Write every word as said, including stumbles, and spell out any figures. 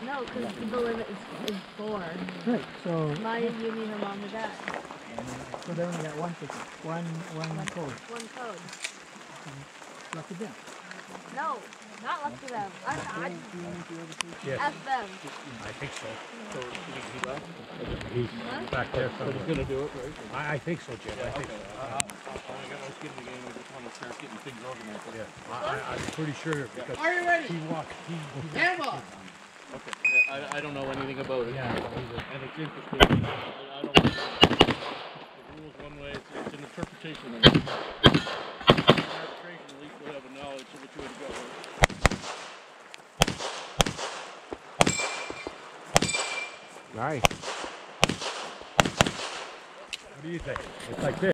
No, because the limit is, is four. Right, so... Maya, you need her mom or dad. So they only got one ticket, one, one, one code. One code. Lucky them. No, not lucky them. I, I, Yes. F them. I think so. So he, he left? He's Huh? back there But he's somewhere. going to do it, right? I, I think so, Jim. I think Okay. so. I, I, I got no skin in the game. I just want to start getting things organized. Yeah, I, I, I'm pretty sure because Are you ready? he walked. He, he Handball! Okay. I, I don't know anything about it. Yeah, he's a, And it's interesting. I, I don't want to, the rules one way, it's, it's an interpretation. And arbitration, at least we'll have a knowledge of which way to go. nice. What do you think? It's like this.